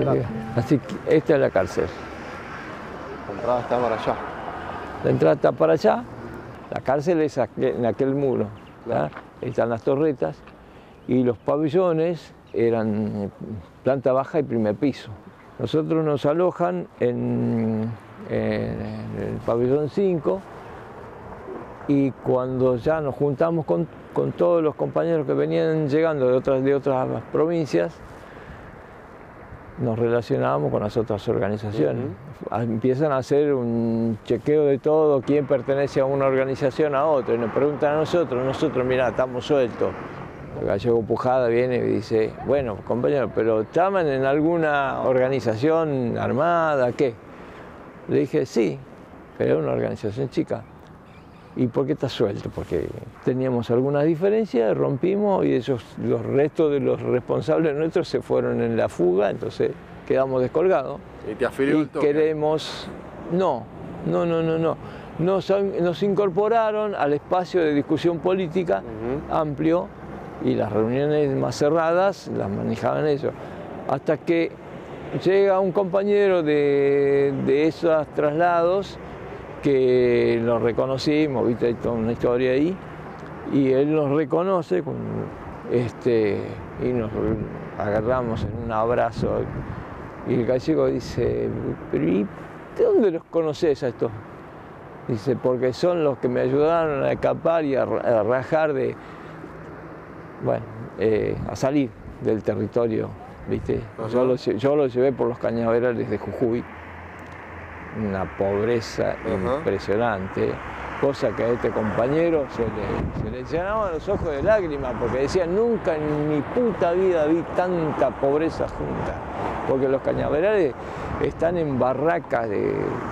Así que esta es la cárcel. La entrada está para allá. La entrada está para allá, la cárcel es en aquel muro. Claro. Están las torretas y los pabellones eran planta baja y primer piso. Nosotros nos alojan en el pabellón 5 y cuando ya nos juntamos con todos los compañeros que venían llegando de otras provincias, nos relacionábamos con las otras organizaciones. Empiezan a hacer un chequeo de todo, quién pertenece a una organización a otra, y nos preguntan a nosotros, mira, estamos sueltos. El gallego Pujada viene y dice, bueno, compañero, pero ¿estaban en alguna organización armada, qué? Le dije, sí, pero era una organización chica. ¿Y por qué está suelto? Porque teníamos algunas diferencias, rompimos y los restos de los responsables nuestros se fueron en la fuga, entonces quedamos descolgados. ¿Y te afilió el toque? Queremos... No. Nos incorporaron al espacio de discusión política amplio y las reuniones más cerradas las manejaban ellos. Hasta que llega un compañero de esos traslados que lo reconocimos, viste, hay toda una historia ahí, y él nos reconoce y nos agarramos en un abrazo, y el gallego dice, pero ¿y de dónde los conoces a estos? Dice, porque son los que me ayudaron a escapar y a rajar a salir del territorio, viste. Yo lo llevé por los cañaverales de Jujuy, una pobreza impresionante, cosa que a este compañero se le llenaban los ojos de lágrimas, porque decía, nunca en mi puta vida vi tanta pobreza junta, porque los cañaverales están en barracas de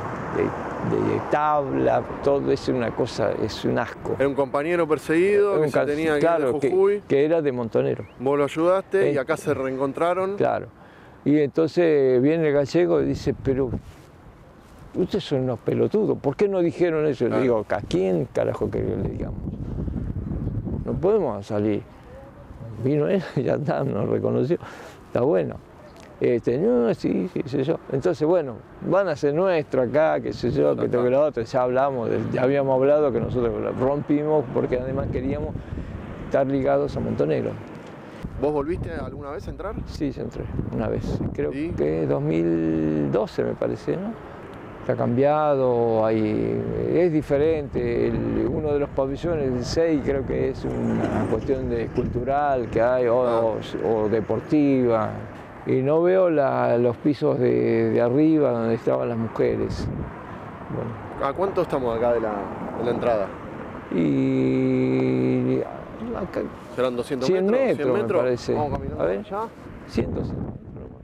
tabla, todo es una cosa, es un asco. Era un compañero perseguido que se tenía que ir de Jujuy. Que era de Montonero. Vos lo ayudaste y acá se reencontraron. Claro. Y entonces viene el gallego y dice, pero ustedes son unos pelotudos, ¿por qué no dijeron eso? Le digo, ¿a quién carajo que le digamos? No podemos salir. Vino él, ya está, nos reconoció, está bueno. No, sí, qué sé yo. Entonces, bueno, van a ser nuestros acá, qué sé yo, que toque lo otro. Ya hablamos, ya habíamos hablado que nosotros rompimos porque además queríamos estar ligados a Montonero. ¿Vos volviste alguna vez a entrar? Sí, yo entré una vez, creo que 2012 me parece, ¿no? Está cambiado, es diferente. Uno de los pabellones, el 6, creo que es una cuestión cultural que hay o deportiva. Y no veo los pisos de arriba donde estaban las mujeres. Bueno. ¿A cuánto estamos acá de la entrada? Y acá, ¿serán 200 100 metros? 100 metros, me parece. Vamos caminando a ver, allá. 100, 200 metros.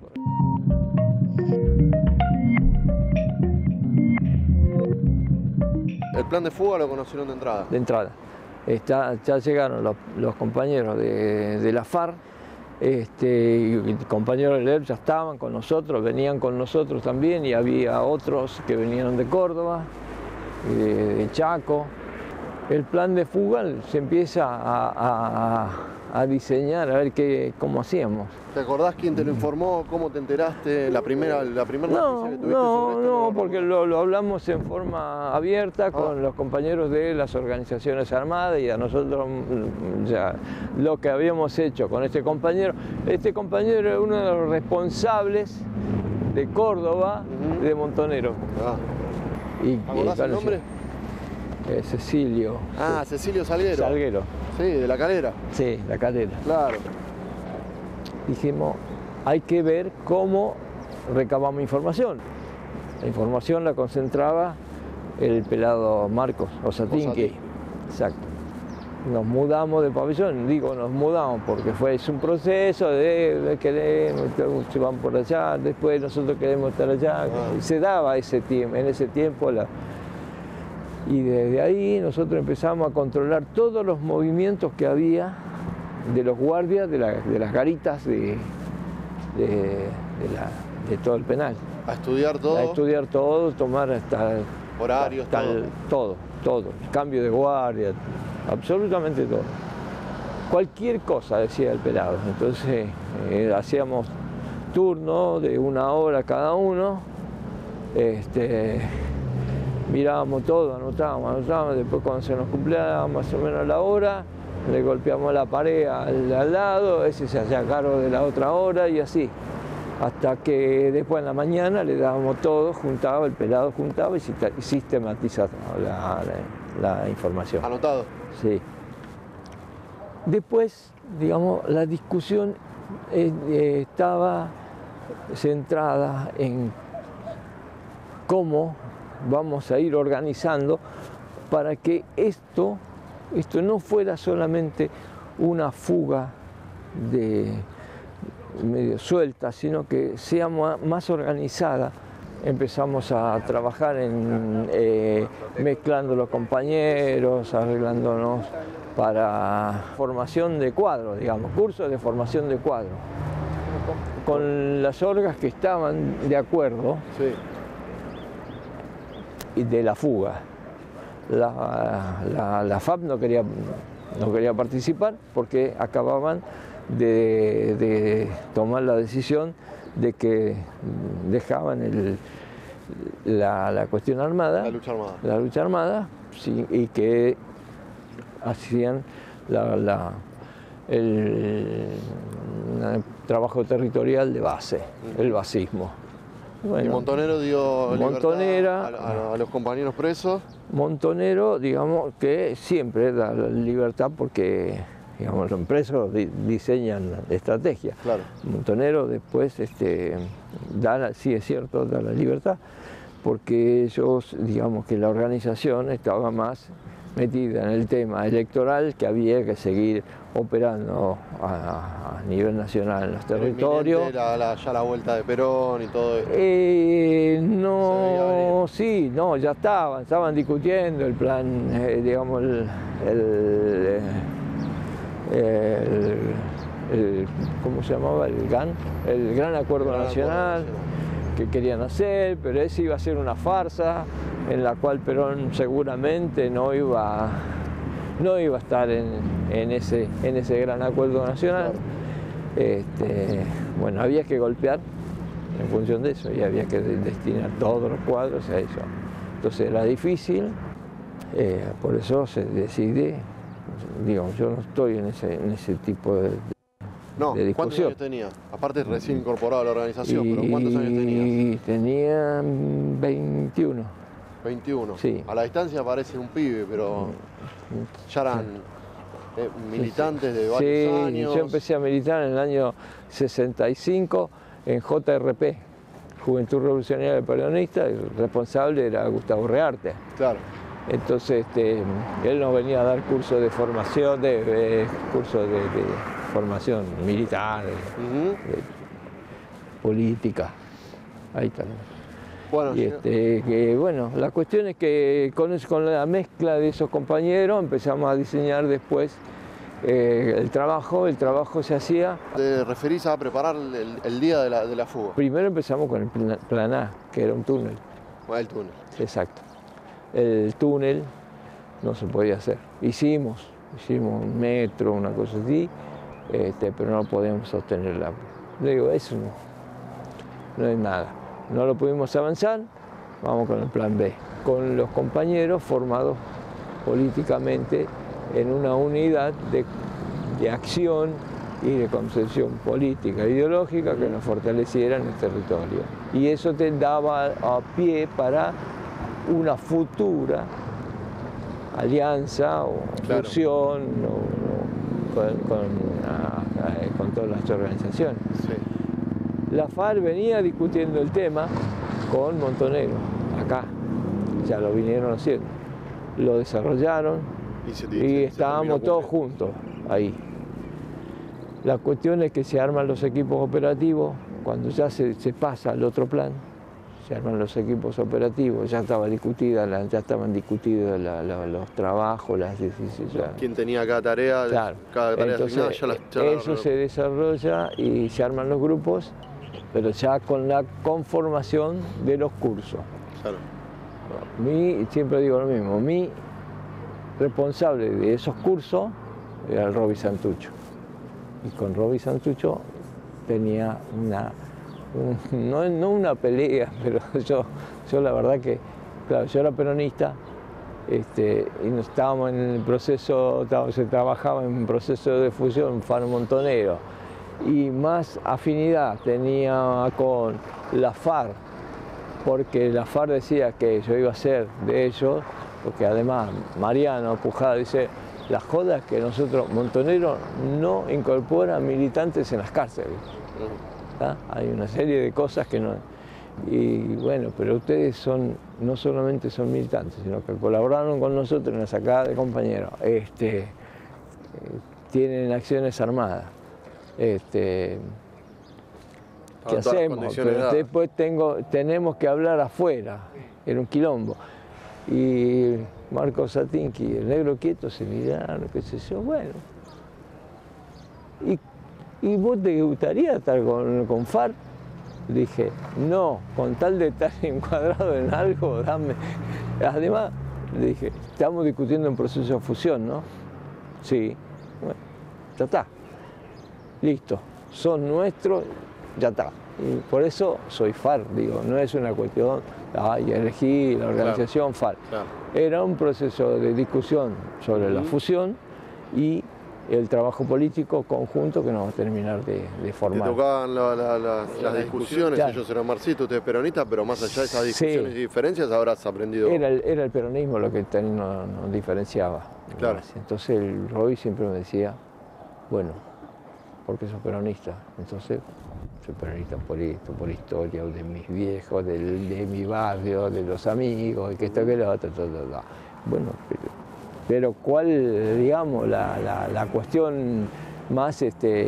¿El plan de fuga lo conocieron de entrada? De entrada. Ya llegaron los compañeros de la FARC, y compañeros del ERP ya estaban con nosotros, venían con nosotros también, y había otros que venían de Córdoba, de Chaco. El plan de fuga se empieza a diseñar, a ver cómo hacíamos. ¿Te acordás quién te lo informó? ¿Cómo te enteraste? ¿La primera noticia que tuviste sobre esto? No, porque lo hablamos en forma abierta con los compañeros de las organizaciones armadas, y a nosotros ya lo que habíamos hecho con este compañero era uno de los responsables de Córdoba, de Montonero. ¿Te acordás el nombre? Cecilio. Ah, Cecilio Salguero. Salguero. Sí, de La Calera. Sí, La Calera. Claro. Dijimos, hay que ver cómo recabamos información. La información la concentraba el pelado Marcos Osatinque. Exacto. Nos mudamos de pabellón, nos mudamos porque es un proceso de queremos, se van por allá, después nosotros queremos estar allá. Se daba en ese tiempo y desde ahí nosotros empezamos a controlar todos los movimientos que había de los guardias de las garitas de todo el penal. ¿A estudiar todo? A estudiar todo, tomar hasta... horarios, todo, cambio de guardia, absolutamente todo. Cualquier cosa, decía el pelado. Entonces hacíamos turno de 1 hora cada uno. Mirábamos todo, anotábamos, después cuando se nos cumplía más o menos la hora, le golpeamos la pared al lado, ese se hacía cargo de la otra hora y así. Hasta que después en la mañana le dábamos todo, juntaba, el pelado juntaba y sistematizaba la información. Anotado. Sí. Después, digamos, la discusión estaba centrada en cómo vamos a ir organizando para que esto no fuera solamente una fuga medio suelta, sino que sea más organizada. Empezamos a trabajar en mezclando los compañeros, arreglándonos para formación de cuadros, digamos, cursos de formación de cuadros. Con las orgas que estaban de acuerdo, sí, y de la fuga. La FAP no quería participar porque acababan de tomar la decisión de que dejaban la cuestión armada, la lucha armada, sí, y que hacían el trabajo territorial de base, el basismo. Bueno, y Montonero dio libertad a los compañeros presos. Montonero, digamos que siempre da la libertad porque, digamos, los presos diseñan estrategias. Claro. Montonero después sí es cierto, da la libertad porque ellos, digamos que la organización estaba más metida en el tema electoral, que había que seguir operando a nivel nacional en los territorios. Era ya la vuelta de Perón y todo eso. No, sí, no, ya estaban discutiendo el plan, digamos, ¿cómo se llamaba? El GAN, el Gran Acuerdo Nacional, que querían hacer, pero ese iba a ser una farsa en la cual Perón seguramente no iba a estar en ese Gran Acuerdo Nacional. Bueno, había que golpear en función de eso y había que destinar todos los cuadros a eso. Entonces era difícil, por eso se decide, digamos, yo no estoy en ese tipo de discusión. ¿Cuántos años tenía? Aparte recién incorporado a la organización, pero ¿cuántos años tenías? Tenía 21. 21. Sí. A la distancia parece un pibe, pero ya eran militantes de varios años. Yo empecé a militar en el año 65 en JRP, Juventud Revolucionaria Peronista, y el responsable era Gustavo Rearte. Claro. Entonces él nos venía a dar cursos de formación, cursos de formación militar, de política. Ahí está. Bueno, y bueno, la cuestión es que con la mezcla de esos compañeros empezamos a diseñar después el trabajo se hacía. ¿Te referís a preparar el día de la fuga? Primero empezamos con el plan A, que era un túnel. El túnel. Exacto. El túnel no se podía hacer. Hicimos un metro, una cosa así, pero no podíamos sostenerla. Le digo, eso no es nada. No lo pudimos avanzar, vamos con el plan B, con los compañeros formados políticamente en una unidad de acción y de concepción política e ideológica que nos fortaleciera en el territorio. Y eso te daba a pie para una futura alianza o fusión con todas las organizaciones. Sí. La FARC venía discutiendo el tema con Montonero, acá, ya lo vinieron haciendo. Lo desarrollaron y estábamos todos juntos ahí. La cuestión es que se arman los equipos operativos, cuando ya se pasa al otro plan, se arman los equipos operativos, ya estaban discutidos los trabajos, las decisiones. ¿Quién tenía cada tarea? Claro. Cada tarea entonces, eso se desarrolla y se arman los grupos, pero ya con la conformación de los cursos. Claro. Siempre digo lo mismo, mi responsable de esos cursos era el Roby Santucho. Y con Roby Santucho tenía una no una pelea, pero yo la verdad que, claro, yo era peronista, y no estábamos en el proceso, se trabajaba en un proceso de fusión Far Montonero, y más afinidad tenía con la FARC, porque la FARC decía que yo iba a ser de ellos, porque además Mariano Pujada dice, la joda es que nosotros, Montonero, no incorpora militantes en las cárceles. ¿Tá? Hay una serie de cosas que no... Y bueno, pero ustedes no solamente son militantes, sino que colaboraron con nosotros en la sacada de compañeros. Tienen acciones armadas. ¿Qué hacemos? Pero después tenemos que hablar afuera. Era un quilombo. Y Marcos Satinki y el negro quieto se miraron, qué sé yo, bueno. ¿Y vos te gustaría estar con FARC? Dije, no, con tal de estar encuadrado en algo, dame. Además, le dije, estamos discutiendo un proceso de fusión, ¿no? Sí, bueno, ya está. Listo, son nuestros, ya está. Y por eso soy FARC, digo, no es una cuestión, elegí la organización FARC. Claro. Era un proceso de discusión sobre la fusión y el trabajo político conjunto que nos va a terminar de formar. Te tocaban las discusiones, claro. Ellos eran marxistas, ustedes peronistas, pero más allá de esas discusiones y diferencias habrás aprendido... Era el peronismo lo que nos diferenciaba. Claro. Entonces el Roy siempre me decía, bueno, ¿por qué sos peronista? Entonces, soy peronista por esto, por historia, de mis viejos, de mi barrio, de los amigos, que esto, que lo otro, todo. Bueno, pero ¿cuál, digamos, la cuestión más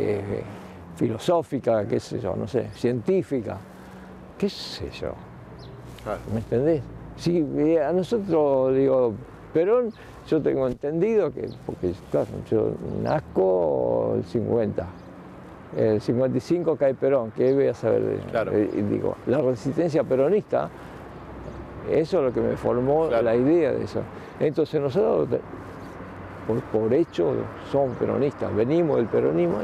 filosófica, qué sé yo, no sé, científica, qué sé yo? Claro. ¿Me entendés? Sí, a nosotros, digo, Perón, yo tengo entendido que, porque claro, yo nazco el 50, el 55 cae Perón, ¿qué voy a saber? Claro. Digo, la resistencia peronista, eso es lo que me formó, claro, la idea de eso. Entonces nosotros, por hecho, somos peronistas, venimos del peronismo,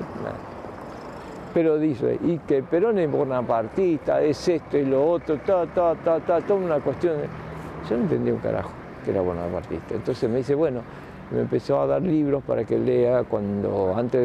pero dice, y que Perón es bonapartista, es esto y lo otro, toda una cuestión. Yo no entendía un carajo que era bonapartista. Entonces me dice, bueno, me empezó a dar libros para que lea antes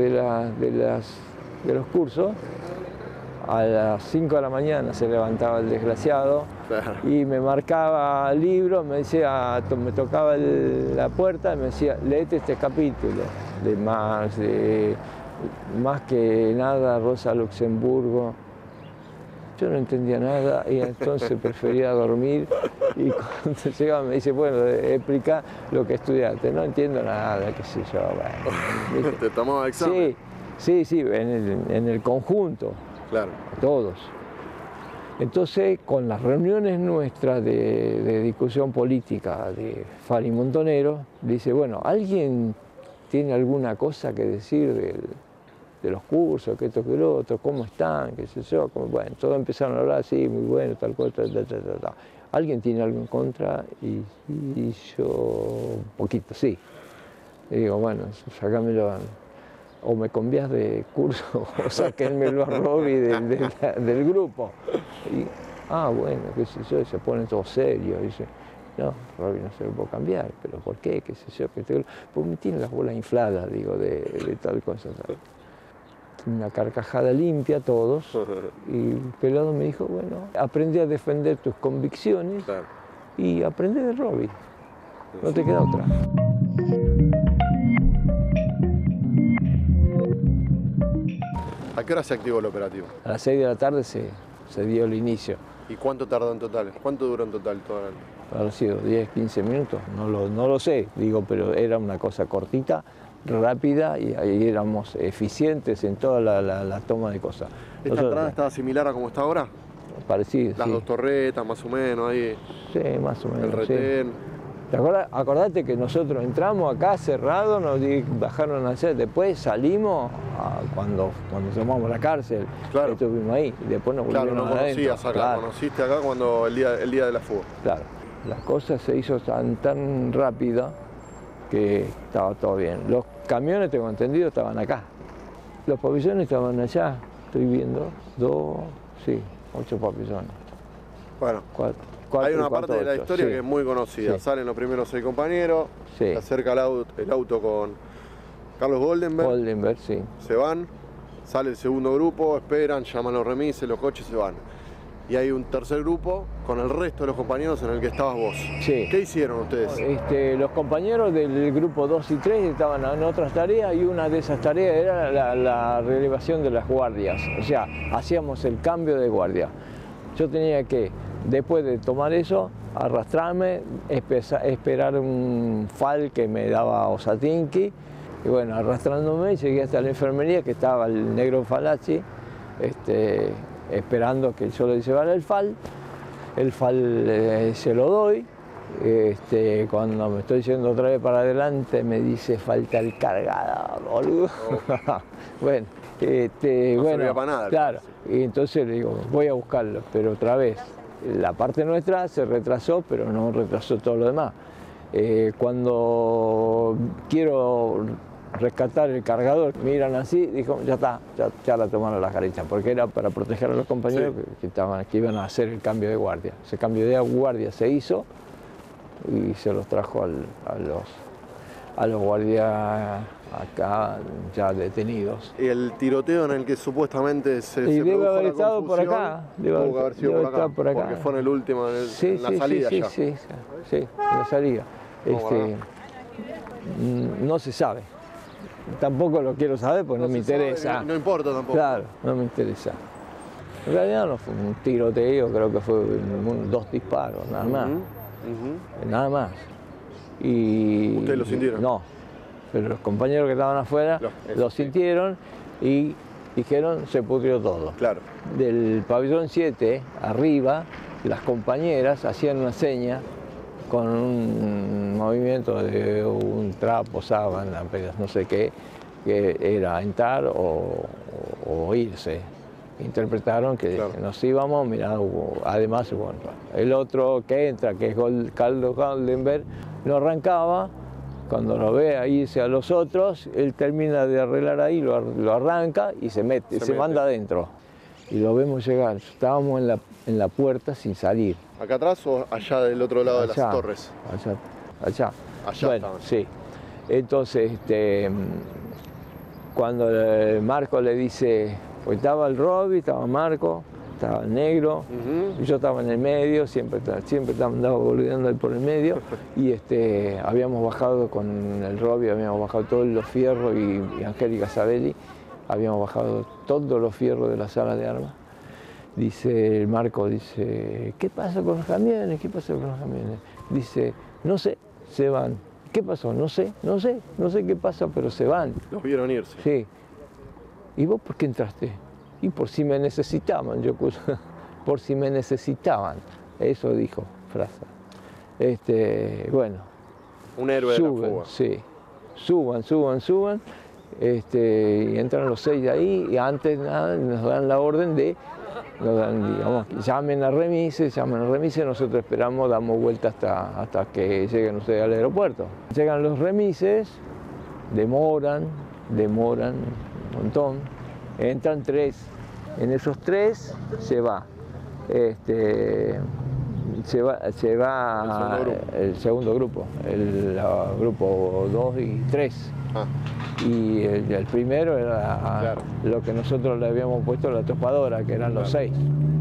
de los cursos. A las 5 de la mañana se levantaba el desgraciado y me marcaba libros, me decía, me tocaba la puerta y me decía, léete este capítulo de Marx, de Más que nada, Rosa Luxemburgo. Yo no entendía nada y entonces prefería dormir, y cuando llegaba me dice, bueno, explica lo que estudiaste. No entiendo nada, qué sé yo. Bueno, ¿te tomaba examen? Sí, en el conjunto. Claro. Todos. Entonces, con las reuniones nuestras de discusión política de FARC y Montonero, dice, bueno, ¿alguien tiene alguna cosa que decir de los cursos, que esto, que lo otro, cómo están, qué sé yo? Bueno, todos empezaron a hablar, sí, muy bueno, tal cual, tal. ¿Alguien tiene algo en contra? Y yo, un poquito, sí. Y digo, bueno, sácamelo, o me cambias de curso o sáquenmelo a Robbie del grupo. Y, bueno, qué sé yo, se ponen todos serios. Y dice, no, Robbie no se lo puedo cambiar, pero ¿por qué? ¿Qué sé yo? Pues me tiene las bolas infladas, digo, de tal cosa. ¿Sabes? Una carcajada limpia todos. Y el pelado me dijo, bueno, aprende a defender tus convicciones, claro, y aprende de Robbie. No te queda otra. ¿A qué hora se activó el operativo? A las 6 de la tarde se dio el inicio. ¿Y cuánto tardó en total? ¿Cuánto duró en total todo el...? Habrá sido 10, 15 minutos, no lo sé, digo, pero era una cosa cortita, rápida, y ahí éramos eficientes en toda la toma de cosas. ¿Esta entrada estaba similar a como está ahora? Parecido, Las dos torretas, más o menos, ahí. Sí, más o menos. El retén. Sí. Acordate que nosotros entramos acá cerrado, nos bajaron a hacer, después salimos cuando tomamos la cárcel, claro, estuvimos ahí, y después nos volvimos no conocías acá, claro, conociste acá cuando el día de la fuga. Claro, las cosas se hizo tan rápida que estaba todo bien. Los camiones, tengo entendido, estaban acá. Los pabellones estaban allá, estoy viendo, 8 papillones. Bueno, Cuatro hay y una cuatro, parte de la ocho, historia sí. que es muy conocida. Sí. Salen los primeros 6 compañeros, Sí. se acerca el auto con Carlos Goldenberg, Goldenberg, sí. se van, sale el segundo grupo, esperan, llaman los remises, los coches se van. Y hay un tercer grupo con el resto de los compañeros en el que estabas vos. Sí. ¿Qué hicieron ustedes? Los compañeros del grupo 2 y 3 estaban en otras tareas y una de esas tareas era la relevación de las guardias. O sea, hacíamos el cambio de guardia. Yo tenía que, después de tomar eso, arrastrarme, esperar un FAL que me daba Osatinki. Y bueno, arrastrándome llegué hasta la enfermería que estaba el negro Falacci, esperando que yo le llevara el FAL. El FAL se lo doy. Cuando me estoy yendo otra vez para adelante me dice falta el cargador, boludo. Oh. Bueno, No servía para nada. Claro, y entonces le digo, voy a buscarlo, pero otra vez, la parte nuestra se retrasó, pero no retrasó todo lo demás. Cuando quiero rescatar el cargador, miran así, dijo, ya está, ya la tomaron las caritas, porque era para proteger a los compañeros Sí. que iban a hacer el cambio de guardia. Ese cambio de guardia se hizo y se los trajo a los guardias acá ya detenidos. Y el tiroteo en el que supuestamente se Y debe produjo haber la estado por confusión, acá. Tuvo que haber sido debe por acá, estar por acá. porque fue en el último, en Sí, la sí, salida sí, ya. sí, en la salida. Bueno. No se sabe. Tampoco lo quiero saber porque no me se sabe, interesa. no importa tampoco. Claro, no me interesa. En realidad no fue un tiroteo, creo que fue 2 disparos, nada más. Nada más. Y ¿Ustedes lo sintieron? No, pero los compañeros que estaban afuera lo sintieron y dijeron se pudrió todo. Claro. Del pabellón 7 arriba, las compañeras hacían una seña con un movimiento de un trapo, sábana, no sé qué, que era entrar o irse. Interpretaron que Claro. nos íbamos, mirá, además bueno, el otro que entra, que es Carlos Goldenberg, lo arrancaba, cuando lo ve a irse a los otros, él termina de arreglar ahí, lo arranca y se mete. Manda adentro. Y lo vemos llegar, estábamos en la puerta sin salir. ¿Acá atrás o allá del otro lado de las torres? Allá. Allá Bueno, estaban. sí. Entonces, cuando Marco le dice, pues estaba el Robbie, estaba Marco, estaba el negro, y yo estaba en el medio, siempre andaba boludeando ahí por el medio, y habíamos bajado con el Robbie, habíamos bajado todos los fierros y Angélica Sabelli, habíamos bajado todos los fierros de la sala de armas. Dice el Marco, dice, ¿qué pasa con los camiones? ¿Qué pasa con los camiones? Dice, no sé, se van. ¿Qué pasó? No sé qué pasa, pero se van. Los vieron irse. Sí. ¿Y vos por qué entraste? Y por si me necesitaban, yo por si me necesitaban. Eso dijo Fraza. Bueno. Un héroe de la fuga. Sí. Suban. Y entran los 6 de ahí y antes nada nos dan la orden de, digamos, llamen a remises, nosotros esperamos, damos vuelta hasta que lleguen ustedes al aeropuerto. Llegan los remises, demoran un montón, entran 3, en esos 3 se va. Se va el segundo grupo, el grupo 2 y 3. Y el primero era lo que nosotros le habíamos puesto la topadora, que eran los 6.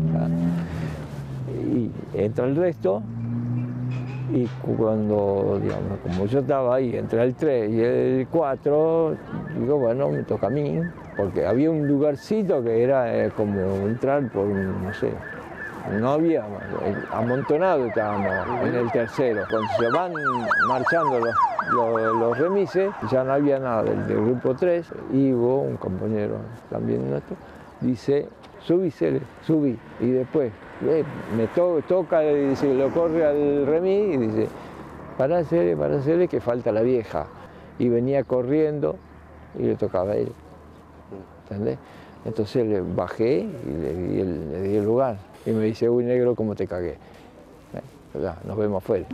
Y entra el resto, y cuando, digamos, como yo estaba ahí entre el 3 y el 4, digo, bueno, me toca a mí, porque había un lugarcito que era como entrar por, no sé, no había, amontonado estábamos en el tercero. Cuando se van marchando los remises, ya no había nada del grupo 3. Ivo, un compañero también nuestro, dice, subí. Y después me toca, y dice, lo corre al remis y dice, pará, Cele, que falta la vieja. Y venía corriendo y le tocaba a él. ¿Entendés? Entonces le bajé y le di el lugar. Y me dice, uy, negro, ¿cómo te cagué? Ya, nos vemos afuera.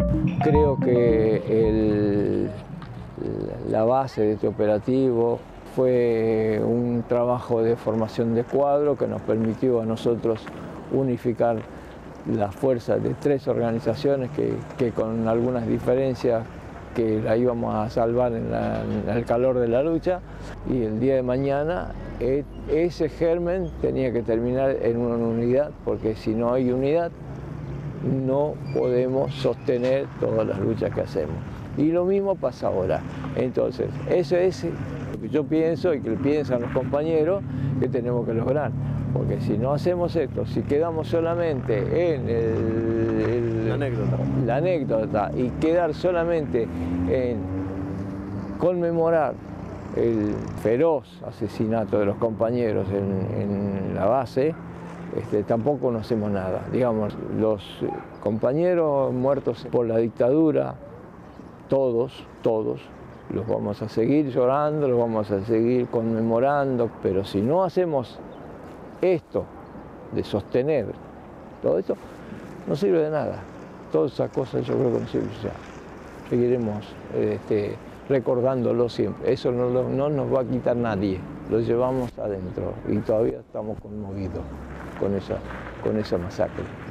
Creo que la base de este operativo fue un trabajo de formación de cuadro que nos permitió a nosotros unificar las fuerzas de 3 organizaciones que con algunas diferencias que la íbamos a salvar en el calor de la lucha, y el día de mañana ese germen tenía que terminar en una unidad, porque si no hay unidad no podemos sostener todas las luchas que hacemos. Y lo mismo pasa ahora. Entonces, eso es lo que yo pienso y que piensan los compañeros que tenemos que lograr. Porque si no hacemos esto, si quedamos solamente en la anécdota y quedar solamente en conmemorar el feroz asesinato de los compañeros en la base, tampoco no hacemos nada. Digamos, los compañeros muertos por la dictadura, todos, los vamos a seguir llorando, los vamos a seguir conmemorando, pero si no hacemos esto de sostener todo esto, no sirve de nada. Todas esas cosas yo creo que no sirven. O sea, seguiremos recordándolo siempre. Eso no nos va a quitar nadie. Lo llevamos adentro y todavía estamos conmovidos con esa masacre.